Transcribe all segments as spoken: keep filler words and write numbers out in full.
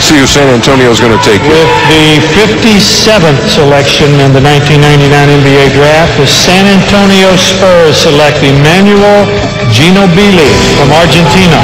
let's see who San Antonio is going to take here. With the fifty-seventh selection in the nineteen ninety-nine N B A draft, the San Antonio Spurs select Emmanuel Ginobili from Argentina.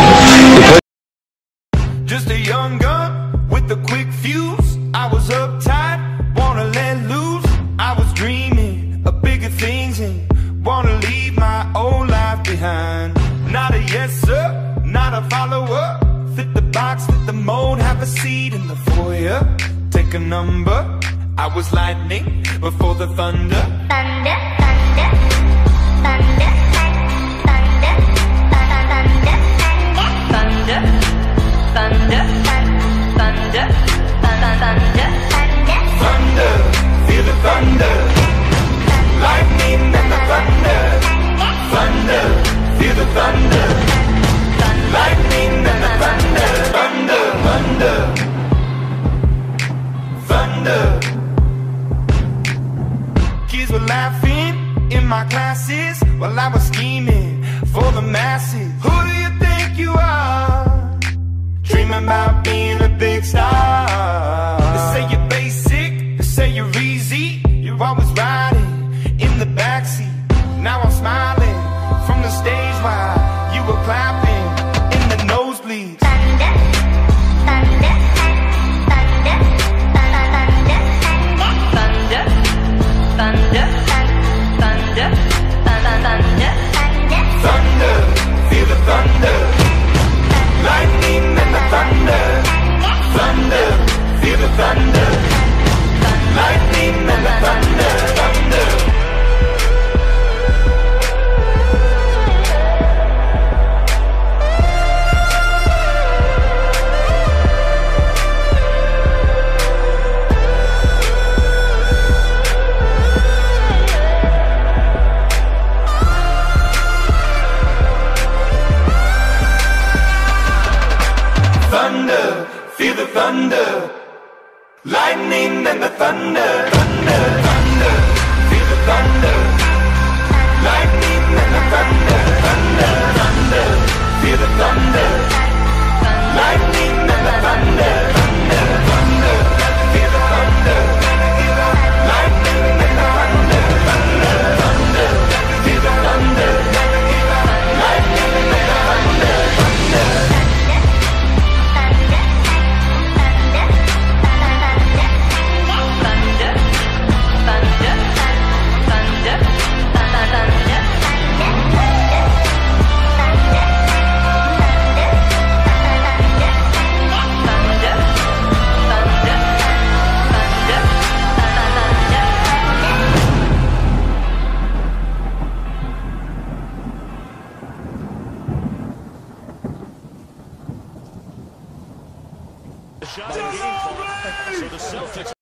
Just a young gun with a quick fuse. I was uptight, wanna let loose. I was dreaming of bigger things and wanna leave my old life behind. Not a yes sir, not a follower. Fit the box, fit the mold, have a seat in the foyer. Take a number. I was lightning before the thunder. Thunder, thunder, thunder, thunder, thunder, thunder, thunder, thunder, thunder, thunder, Thunder, feel the thunder. Lightning and the thunder. Thunder, feel the thunder. Lightning and the thunder. Thunder, thunder, thunder. Kids were laughing in my classes while I was scheming for the masses. Who do you think you are? Dreaming about being a big star. They say you're basic, they say you're easy. You're always riding in the backseat. Now I'm smiling from the stage while you were clapping in the nosebleeds. thunder, thunder, thunder, thunder, thunder, thunder, thunder, Thunder, feel the thunder. Lightning and the thunder. Thunder, feel the thunder. Lightning and the thunder. Thunder. Thunder, feel the thunder. Lightning and the thunder. Thunder, thunder, feel the thunder. Lightning and the thunder. Thunder, thunder, feel the thunder. Lightning and the thunder. Thunder, thunder, feel the thunder. Lightning and the thunder. Thunder, thunder, feel the thunder. Lightning and the thunder. Thunder. Shot and game clock. So the Celtics